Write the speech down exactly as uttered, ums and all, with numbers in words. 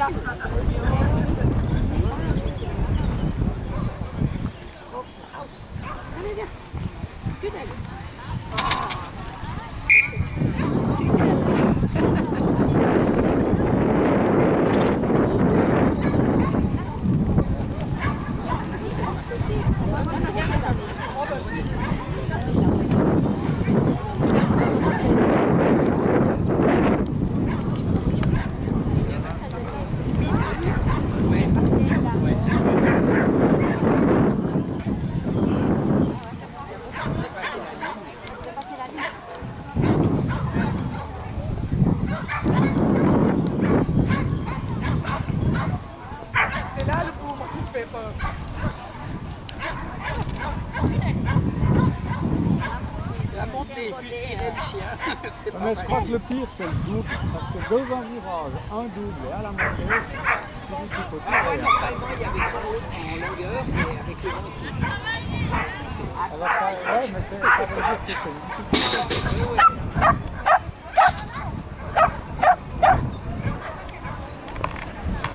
Mais je crois que le pire c'est le double, parce que deux envirages, un double et à la montée, tu dis qu'il faut tout ah ouais, faire. normalement il y avait ça en longueur et avec le vent qui... Alors ça, ouais, mais ça veut dire que c'est une difficulté.